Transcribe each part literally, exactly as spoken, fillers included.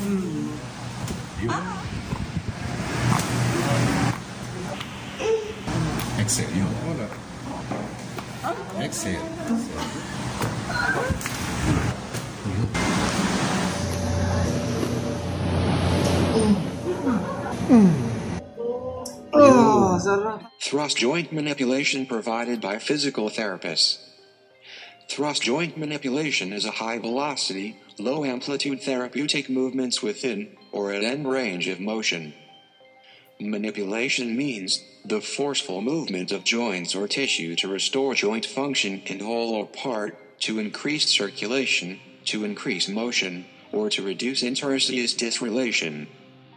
Exhale. You hold up. Exhale. Thrust joint manipulation provided by physical therapists. Thrust joint manipulation is a high-velocity, low-amplitude therapeutic movements within or at end range of motion. Manipulation means the forceful movement of joints or tissue to restore joint function in whole or part, to increase circulation, to increase motion, or to reduce interosseous disrelation.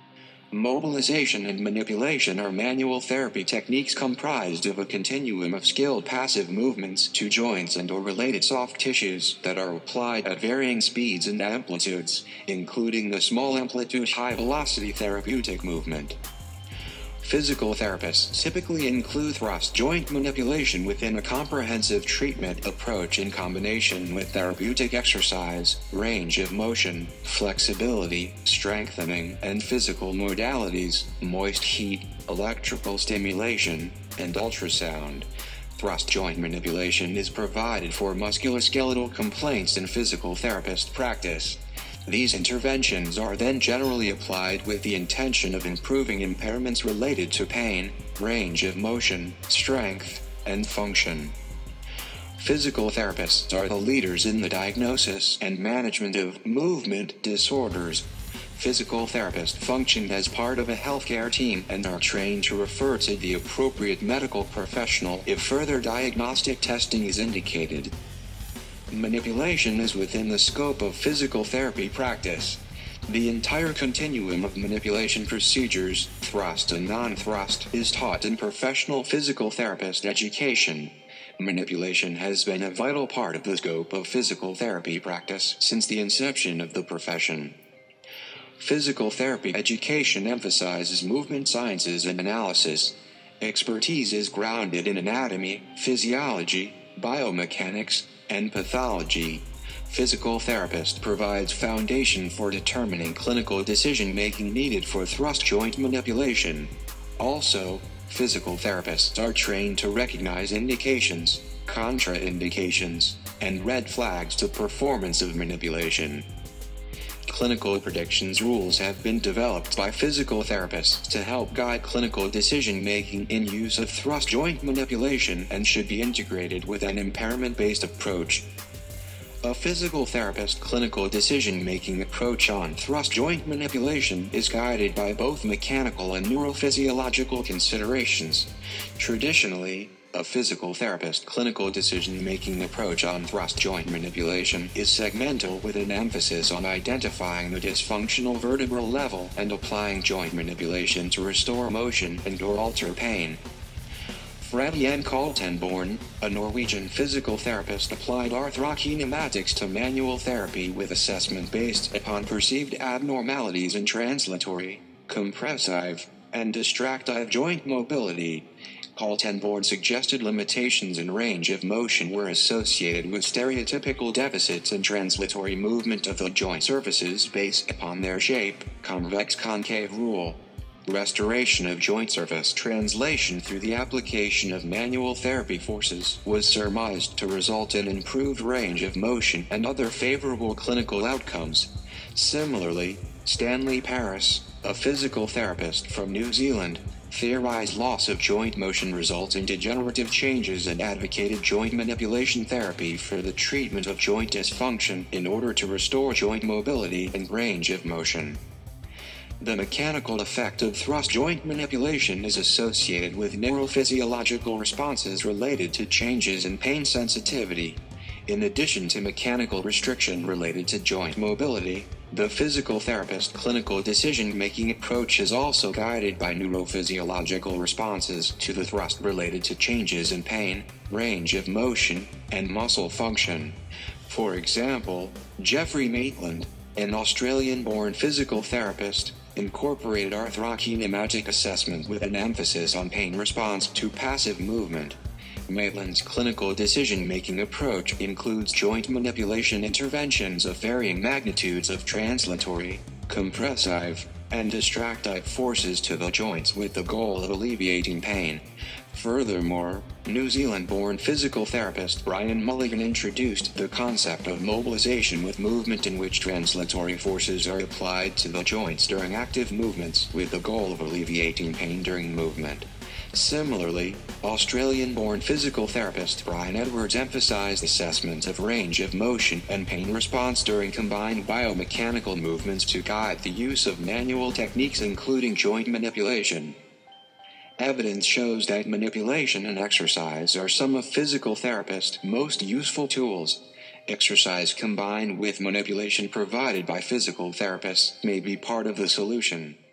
Mobilization and manipulation are manual therapy techniques comprised of a continuum of skilled passive movements to joints and or related soft tissues that are applied at varying speeds and amplitudes, including the small amplitude high-velocity therapeutic movement. Physical therapists typically include thrust joint manipulation within a comprehensive treatment approach in combination with therapeutic exercise, range of motion, flexibility, strengthening, and physical modalities, moist heat, electrical stimulation, and ultrasound. Thrust joint manipulation is provided for musculoskeletal complaints in physical therapist practice. These interventions are then generally applied with the intention of improving impairments related to pain, range of motion, strength, and function. Physical therapists are the leaders in the diagnosis and management of movement disorders. Physical therapists function as part of a healthcare team and are trained to refer to the appropriate medical professional if further diagnostic testing is indicated. Manipulation is within the scope of physical therapy practice. The entire continuum of manipulation procedures, thrust and non-thrust, is taught in professional physical therapist education. Manipulation has been a vital part of the scope of physical therapy practice since the inception of the profession. Physical therapy education emphasizes movement sciences and analysis. Expertise is grounded in anatomy, physiology, biomechanics, and pathology. Physical therapist provides foundation for determining clinical decision-making needed for thrust joint manipulation. Also, physical therapists are trained to recognize indications, contraindications, and red flags to performance of manipulation. Clinical predictions rules have been developed by physical therapists to help guide clinical decision-making in use of thrust joint manipulation and should be integrated with an impairment-based approach. A physical therapist clinical decision-making approach on thrust joint manipulation is guided by both mechanical and neurophysiological considerations. Traditionally, a physical therapist clinical decision-making approach on thrust joint manipulation is segmental with an emphasis on identifying the dysfunctional vertebral level and applying joint manipulation to restore motion and or alter pain. Freddy N. Kaltenborn, a Norwegian physical therapist, applied arthrokinematics to manual therapy with assessment based upon perceived abnormalities in translatory, compressive, and distractive joint mobility. Kaltenborn suggested limitations in range of motion were associated with stereotypical deficits in translatory movement of the joint surfaces based upon their shape, convex-concave rule. Restoration of joint surface translation through the application of manual therapy forces was surmised to result in improved range of motion and other favorable clinical outcomes. Similarly, Stanley Paris, a physical therapist from New Zealand, theorized loss of joint motion results in degenerative changes and advocated joint manipulation therapy for the treatment of joint dysfunction in order to restore joint mobility and range of motion. The mechanical effect of thrust joint manipulation is associated with neurophysiological responses related to changes in pain sensitivity. In addition to mechanical restriction related to joint mobility, the physical therapist clinical decision-making approach is also guided by neurophysiological responses to the thrust related to changes in pain, range of motion, and muscle function. For example, Geoffrey Maitland, an Australian-born physical therapist, incorporated arthrokinematic assessment with an emphasis on pain response to passive movement. Maitland's clinical decision-making approach includes joint manipulation interventions of varying magnitudes of translatory, compressive, and distractive forces to the joints with the goal of alleviating pain. Furthermore, New Zealand-born physical therapist Brian Mulligan introduced the concept of mobilization with movement, in which translatory forces are applied to the joints during active movements with the goal of alleviating pain during movement. Similarly, Australian-born physical therapist Brian Edwards emphasized assessment of range of motion and pain response during combined biomechanical movements to guide the use of manual techniques, including joint manipulation. Evidence shows that manipulation and exercise are some of physical therapists' most useful tools. Exercise combined with manipulation provided by physical therapists may be part of the solution.